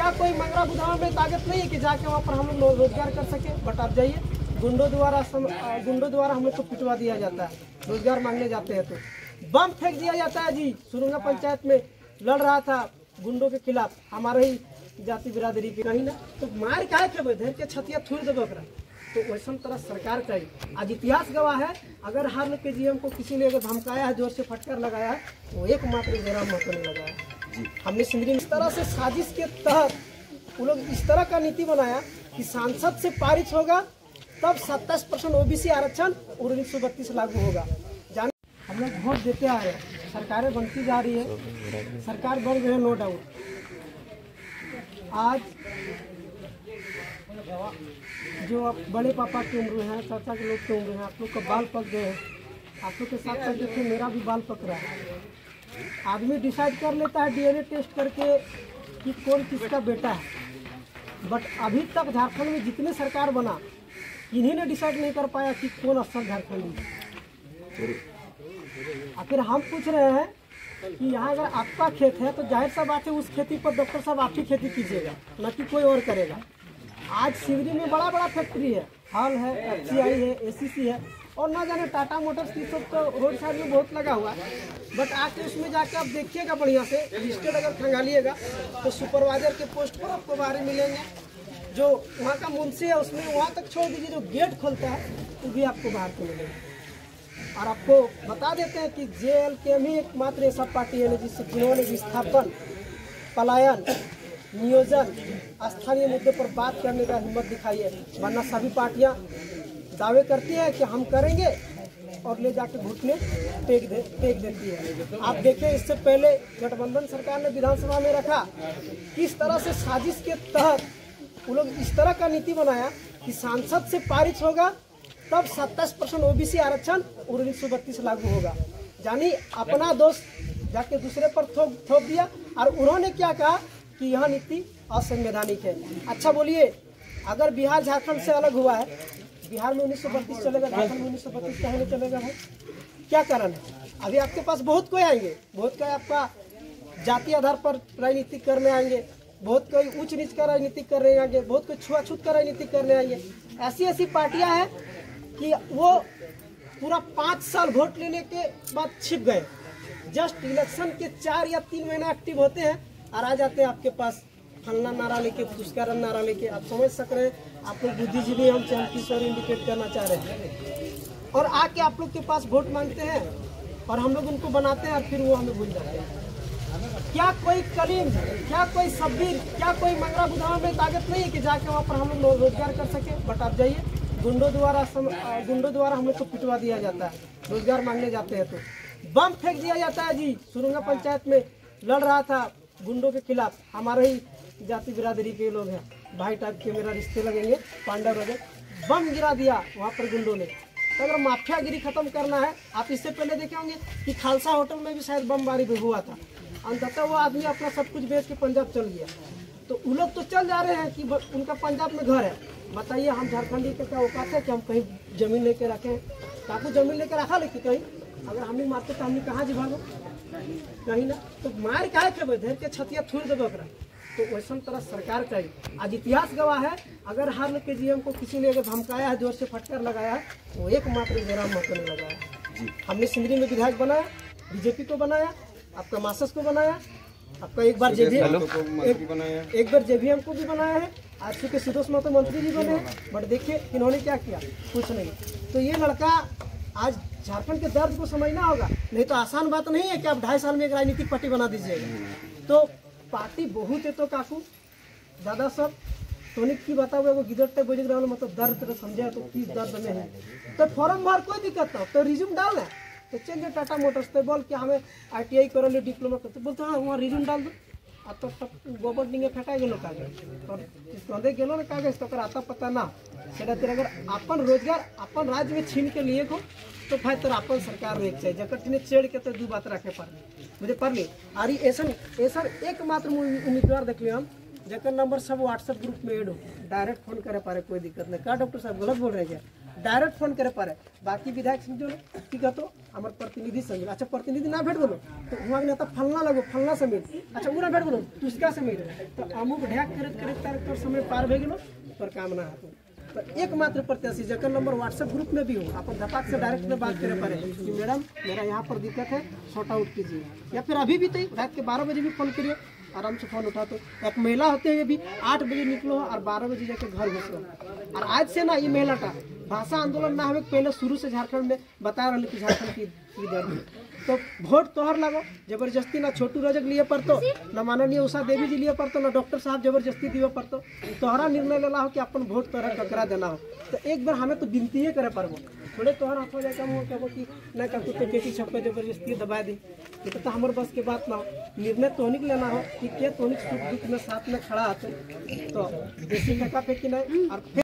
क्या कोई मंगरा बुधावा में ताकत नहीं है कि जाके वहाँ पर हम लोग रोजगार कर सके। बट आप जाइए, गुंडों द्वारा हम लोग को पिटवा दिया जाता है। रोजगार मांगने जाते हैं तो बम फेंक दिया जाता है जी। सुरुंगा पंचायत में लड़ रहा था गुंडों के खिलाफ, हमारे ही जाति बिरादरी के कहीं ना, तो मार काहे के धर के छतिया थूर दे बकरा। तो वैसा तरह सरकार का ही आज इतिहास गवाह है। अगर हर लोग के जीएम को किसी ने अगर धमकाया है, जोर से फटकार लगाया है, वो एकमात्र जयराम महतो ने लगाया। हमने सिंदरी में इस तरह से साजिश के तहत वो लोग इस तरह का नीति बनाया कि सांसद से पारित होगा तब 27% ओबीसी आरक्षण और 1932 लागू होगा। जाने हम लोग वोट देते आ रहे हैं, सरकारें बनती जा रही है, सरकार बन गए नो डाउट। आज जो आप बड़े पापा की उम्र है, चाचा के लोग की उम्र है, आप लोग का बाल पक गए हैं। आप लोग के साथ साथ देखिए मेरा भी बाल पक रहा है। आदमी डिसाइड कर लेता है डीएनए टेस्ट करके कि कौन किसका बेटा है, बट अभी तक झारखंड में जितने सरकार बना इन्हीं ने डिसाइड नहीं कर पाया कि कौन असल झारखंडी है। आखिर हम पूछ रहे हैं कि यहाँ अगर आपका खेत है तो जाहिर सा बात है उस खेती पर डॉक्टर साहब आप ही खेती कीजिएगा, न कि कोई और करेगा। आज सिवरी में बड़ा बड़ा फैक्ट्री है, हॉल है, FCI है, ACC है, और ना जाने टाटा मोटर्स की सब तो रोड साइड में बहुत लगा हुआ है। बट आके उसमें जाके आप देखिएगा बढ़िया से रजिस्टर्ड अगर खंगालिएगा तो सुपरवाइजर के पोस्ट पर आपको बाहर मिलेंगे। जो वहाँ का मुंशी है उसमें वहाँ तक छोड़ दीजिए, जो गेट खोलता है वो भी आपको बाहर से मिलेगा। और आपको बता देते हैं कि JLK ही एकमात्र ऐसा पार्टी है जिन्होंने विस्थापन, पलायन, नियोजन, स्थानीय मुद्दे पर बात करने का हिम्मत दिखाई है। वरना सभी पार्टियां दावे करती हैं कि हम करेंगे और ले जाके घुटने टेक देती है। आप देखें इससे पहले गठबंधन सरकार ने विधानसभा में रखा, किस तरह से साजिश के तहत वो लोग इस तरह का नीति बनाया कि सांसद से पारित होगा तब 27% ओबीसी आरक्षण और 1932 लागू होगा। यानी अपना दोस्त जाके दूसरे पर थोप दिया। और उन्होंने क्या कहा कि यह नीति असंवैधानिक है। अच्छा बोलिए, अगर बिहार झारखंड से अलग हुआ है, बिहार में 1932 चलेगा, झारखंड में 1932 कहीं नहीं चलेगा है? क्या कारण है? अभी आपके पास बहुत कोई आएंगे, बहुत कोई आपका जाति आधार पर राजनीति करने आएंगे, बहुत कोई ऊंच नीच का राजनीति करने आएंगे, बहुत कोई छुआछूत का राजनीति करने आएंगे। ऐसी पार्टियां हैं कि वो पूरा 5 साल वोट लेने के बाद छिप गए। जस्ट इलेक्शन के 4 या 3 महीना एक्टिव होते हैं और आ जाते हैं आपके पास फलना नारा लेके, पुष्कर नारा लेके। आप समझ सक रहे हैं, आप लोग बुद्धिजीवी हम चैंपियन इंडिकेट करना चाह रहे हैं। और आके आप लोग के पास वोट मांगते हैं और हम लोग उनको बनाते हैं और फिर वो हमें भूल जाते हैं। क्या कोई कलीम, क्या कोई सब्बीर, क्या कोई मंगरा बुधावा में ताकत नहीं है कि जाके वहाँ पर हम लोग रोजगार कर सके। बट आप जाइए, गुंडों द्वारा हम लोग को पिटवा दिया जाता है। रोजगार मांगने जाते हैं तो बम फेंक दिया जाता है जी। सुरुंगा पंचायत में लड़ रहा था गुंडों के खिलाफ, हमारे ही जाति बिरादरी के लोग हैं, भाई टाइप के मेरा रिश्ते लगेंगे, पांडव वगैरह। बम गिरा दिया वहाँ पर गुंडों ने। तो अगर माफियागिरी खत्म करना है, आप इससे पहले देखे होंगे कि खालसा होटल में भी शायद बमबारी भी हुआ था। अंततः वो आदमी अपना सब कुछ बेच के पंजाब चल गया। तो वो लोग तो चल जा रहे हैं कि उनका पंजाब में घर है। बताइए, हम झारखंडी के क्या औकात है कि हम कहीं जमीन लेके रखें? काकू जमीन लेके रखा, लेकिन कहीं अगर हम ही मारते तो हमने कहाँ जी भागो, कहीं ना। तो मार काहे के धर के छतिया थूर दे बकरा। तो वैसा तरह सरकार का ही आज इतिहास गवाह है। अगर हर लोग के जीएम को किसी ने अगर धमकाया है, जोर से फटकार लगाया है, वो एकमात्र जयराम महतो ने लगाया। हमने सिंदरी में विधायक बनाया, बीजेपी को बनाया, आपका मासस को बनाया, आपका एक बार JVM को भी बनाया है, आज के सुदोष महतो मंत्री भी बने हैं। बट देखिए इन्होंने क्या किया, कुछ नहीं। तो ये लड़का आज झारखंड के दर्द को समझना होगा। नहीं तो आसान बात नहीं है कि आप 2.5 साल में एक राजनीतिक पार्टी बना दीजिएगा। तो पार्टी बहुत है तो काकू दादा सब टॉनिक की बताओ, वो गिदड़ते बोझ रहा मतलब दर्द तो समझे तो किस दर्द में है। तो फॉर्म भर कोई दिक्कत ना, तो रिज्यूम डालना तो चलिए टाटा मोटर्स पे बोल के हमें ITI कर ले, डिप्लोमा करते बोलते हाँ वहाँ रिज्यूम डाल दो। अब तो गोबर डिंगे फेंका गेलो कागज और कंदे गेलो ना कागज तो आता पता ना सेटा तेरा। अगर अपन रोजगार अपन राज्य में छीन के लिए को तो भाई तेरा अपन सरकार में एक चाहिए जकट ने छेड़ के तो 2 बात रखे पर मुझे पढ़ ली। और ऐसा एकमात्र उम्मीदवार देख लिया हम जकर नंबर सब WhatsApp ग्रुप में ऐड हो, डायरेक्ट फोन करे पारे, कोई दिक्कत नहीं। क्या डॉक्टर साहब गलत बोल रहे हैं क्या? डायरेक्ट फोन करे पारे। बाकी विधायक जो की कहतो हमारे प्रतिनिधि से मिल, अच्छा प्रतिनिधि ना भेट बोलो तो हुआ नेता फलना लगो फलना से मिल, अच्छा वो ना भेट बोलो तुझका से मिल, तो अमुक ढेक करे समय पार भे गेलो पर काम ना हाथो। तो एकमात्र प्रत्याशी जकर नंबर व्हाट्सएप ग्रुप में भी हो, अपन धपाक से डायरेक्ट में बात करे पारे कि मैडम मेरा यहाँ पर दिक्कत है, शॉर्ट आउट कीजिए, या फिर अभी भी तो रात के 12 बजे भी फोन करिए, आराम से फोन उठा। तो एक महिला होते हुए भी 8 बजे निकलो और 12 बजे जाके घर घुसो। और आज से ना ये महिला का भाषा आंदोलन ना हो, पहले शुरू से झारखंड में बता रहे कि झारखंड की दर्द है। तो वोट तोहर लगो जबरदस्ती, ना छोटू रजक लिए पड़तो, ना माननीय उषा देवी जी लिए पड़तो, ना डॉक्टर साहब जबरदस्ती दिए पड़तो। तोहरा निर्णय लेना हो कि अपन वोट तोहरा ककरा देना हो। तो एक बार हमें तो गिनती करे पड़बो, थोड़े तोहरा हो जाए कम हो कहबो कि ना कहू तो बेटी छप्पे जबरदस्ती दबा दी, तो हमारे बस के बात ना हो। निर्णय तोहनिक लेना हो कि के तोहनिक सुख दुख में साथ में खड़ा आते, तो देसी फेंका फेंकी नहीं। और